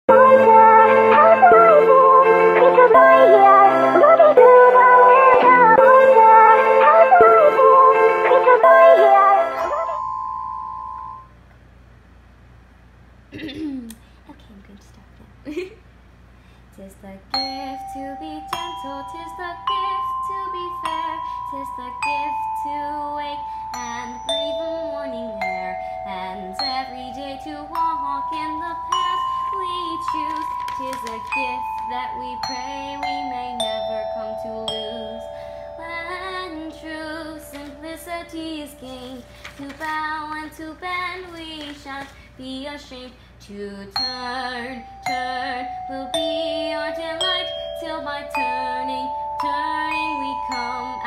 Okay, I'm going to stop now. 'Tis the gift to be gentle, 'tis the gift to be fair, 'tis the gift to wake and breathe the morning air, and every day to walk in the path we choose. 'Tis a gift that we pray we may never come to lose. When true simplicity is gained, to bow and to bend we shan't be ashamed. To turn will be our delight, till by turning we come